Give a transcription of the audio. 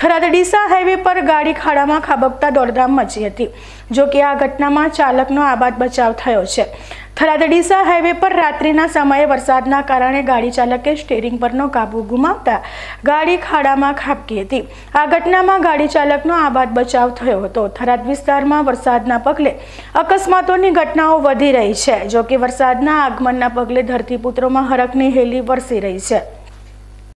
Tharad Deesa highway પર ગાડી ખાડામાં ખાબકતા દોડધામ મચી હતી। જો કે આ ઘટનામાં ચાલકનો આબાદ બચાવ થયો છે। થરાદ ડીસા હાઈવે પર રાત્રિના સમયે વરસાદના કારણે ગાડી ચાલકે સ્ટીયરિંગ પરનો કાબુ ગુમાવતા ગાડી ખાડામાં ખાબકી હતી। આ ઘટનામાં ગાડી ચાલકનો આબાદ બચાવ થયો હતો। થરાદ વિસ્તારમાં વરસાદના પગલે અકસ્માતોની ઘટનાઓ વધી રહી છે। જો કે વરસાદના આગમનના પગલે ધરતીપુત્રોમાં હરખની હેલી વરસી રહી છે।